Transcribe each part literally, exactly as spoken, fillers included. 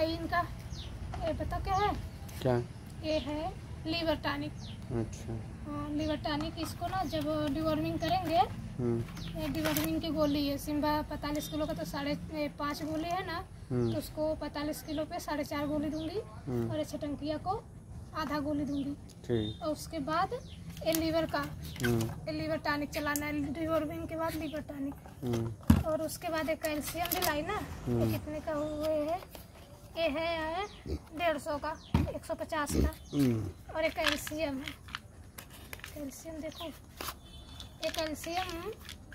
इनका ये पता क्या है? क्या? ये है लीवर टॉनिक। अच्छा। हाँ, लीवर टॉनिक। इसको ना जब डिवॉर्मिंग करेंगे, ये डिवॉर्मिंग की गोली है। सिम्बा पैंतालीस किलो का तो साढ़े पाँच गोली है ना, तो उसको पैंतालीस किलो पे साढ़े चार गोली दूंगी और छटंकिया को आधा गोली दूंगी। और उसके बाद ये लीवर का ये लीवर टॉनिक चलाना है, डिवॉर्मिंग के बाद लीवर टॉनिक। और उसके बाद एक कैल्शियम भी लाई ना, ये कितने का हुए है? ये है डेढ़ सौ का, एक सौ पचास का। और एक कैल्शियम है, कैल्शियम देखो, ये कैल्शियम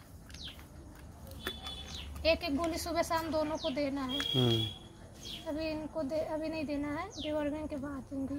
एक एक गोली सुबह शाम दोनों को देना है। अभी इनको दे, अभी नहीं देना है, डिवॉर्मिंग के बाद दूंगी।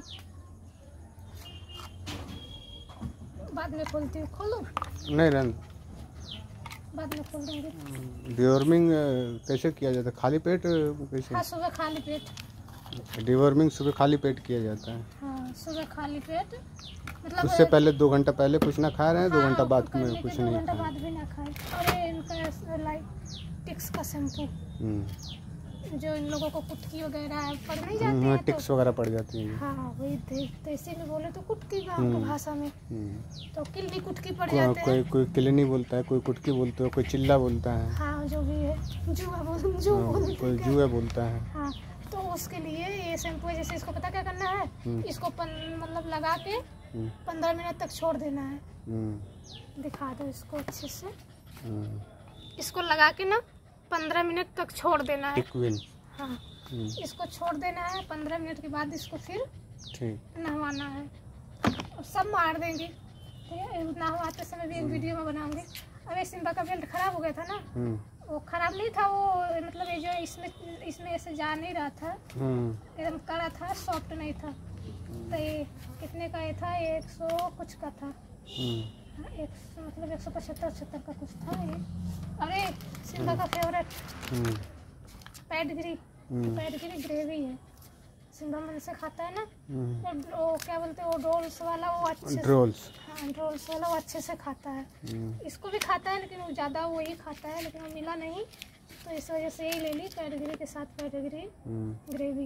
बाद में खोलती हूँ। खोलूं? नहीं रन बाद में खोल दूंगी। डिवॉर्मिंग कैसे किया जाता है? खाली पेट कैसे? हाँ, सुबह खाली पेट। डिवॉर्मिंग सुबह खाली पेट किया जाता है। हाँ, सुबह खाली पेट। मतलब उससे पहले दो घंटा पहले कुछ ना खा रहे हैं? हाँ, दो घंटा बाद में कुछ नहीं? दो घंटा बाद भी ना खाए। और ये इनका लाइक टिक्स का शैम्पू, जो इन लोगों को कुटकी वगैरह पड़ नहीं जाती है, टिक्स तो, वगैरह पड़ जाती है। हाँ, वही देसी में बोले तो कुटकी गाँव की भाषा में, तो किल्ली कुटकी पड़ जाते हैं। कोई कोई किल्ली बोलता है, कोई कुटकी बोलते है, कोई चिल्ला बोलता है। हाँ, जो भी है, जुआ बोल जो बोलते, कोई जुआ बोलता है। हाँ, तो उसके लिए ये शैम्पू है। जैसे इसको पता क्या करना है, इसको पन, मतलब लगा के पंद्रह मिनट तक छोड़ देना है। दिखा दो इसको अच्छे से। इसको लगा के ना पंद्रह मिनट तक छोड़ देना है। हाँ, इसको छोड़ देना है। पंद्रह मिनट के बाद इसको फिर नहवाना है और सब मार देंगे। नहवाते समय भी एक वीडियो में बनाऊंगी। अरे सिम्बा का बेल्ट खराब हो गया था ना, वो खराब नहीं था, वो मतलब ये जो इसमें इसमें ऐसे जा नहीं रहा था, एकदम कड़ा था, सॉफ्ट नहीं था। तो ये कितने का ये था? एक सौ कुछ का था। एक मतलब एक सौ पचहत्तर छहत्तर का कुछ था ये। अरे सिम्बा का फेवरेट पैडगिरी, पैडगिरी ग्रेवी है। सिम्बा मन से खाता है ना, वो, वो क्या बोलते हैं, वो डोल्स वाला, वो अच्छे ड्रोल्स। हाँ, ड्रोल्स वाला वो अच्छे से खाता है। इसको भी खाता है, लेकिन वो ज़्यादा वही खाता है, लेकिन वो मिला नहीं, तो इस वजह से यही ले ली, पैडगिरी के साथ पैडगिरी ग्रेवी।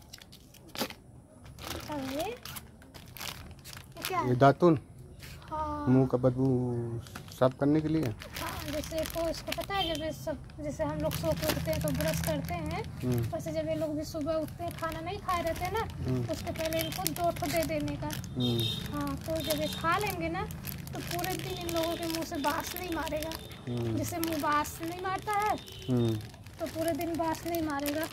अरे क्या है? दातुन। हाँ, मुँह का बदबू साफ करने के लिए। हाँ, जैसे तो इसको पता है, जब सब जैसे हम लोग सो के उठते हैं तो ब्रश करते हैं, वैसे जब ये लोग भी सुबह उठते हैं, खाना नहीं खाए रहते हैं ना, तो उसके पहले इनको दो ठो दे देने का। हाँ, तो जब ये खा लेंगे ना, तो पूरे दिन इन लोगों के मुंह से बास नहीं मारेगा। जैसे मुंह बास नहीं मारता है, तो पूरे दिन बास नहीं मारेगा।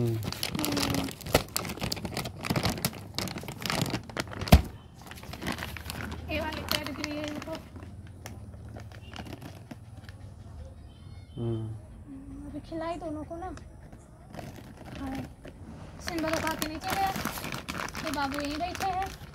ये वाली कैटेगरी है इनको। अभी खिलाई दोनों को ना। हाँ, सिम्बा को खा के नीचे गया, तो बाबू यहीं बैठे हैं।